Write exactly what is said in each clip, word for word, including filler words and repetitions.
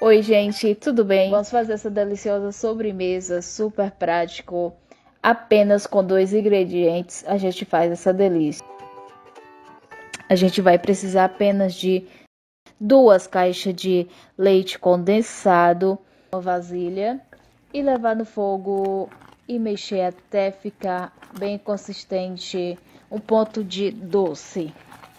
Oi, gente, tudo bem? Vamos fazer essa deliciosa sobremesa super prático. Apenas com dois ingredientes a gente faz essa delícia. A gente vai precisar apenas de duas caixas de leite condensado, uma vasilha e levar no fogo e mexer até ficar bem consistente, um ponto de doce.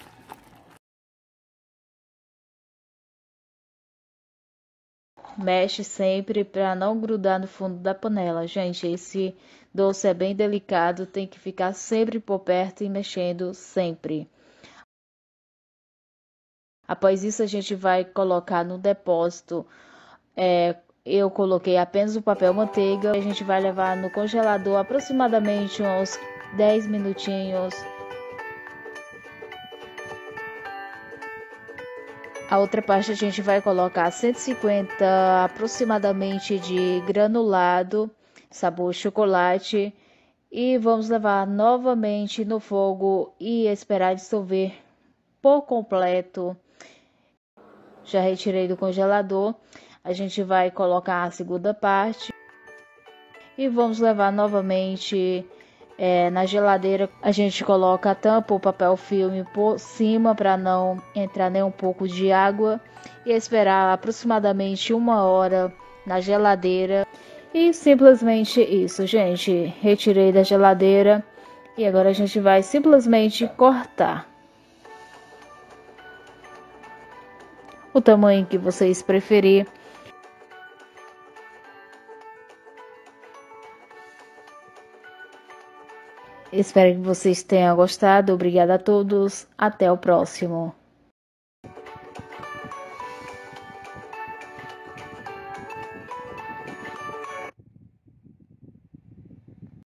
Mexe sempre para não grudar no fundo da panela. Gente, esse doce é bem delicado, tem que ficar sempre por perto e mexendo sempre. Após isso, a gente vai colocar no depósito. É, eu coloquei apenas o papel manteiga. A gente vai levar no congelador aproximadamente uns dez minutinhos. A outra parte a gente vai colocar cento e cinquenta aproximadamente de granulado, sabor chocolate, e vamos levar novamente no fogo e esperar dissolver por completo. Já retirei do congelador. A gente vai colocar a segunda parte e vamos levar novamente É, na geladeira. A gente coloca a tampa, o papel filme por cima para não entrar nem um pouco de água e esperar aproximadamente uma hora na geladeira. E simplesmente isso, gente. Retirei da geladeira e agora a gente vai simplesmente cortar o tamanho que vocês preferirem. Espero que vocês tenham gostado. Obrigada a todos. Até o próximo.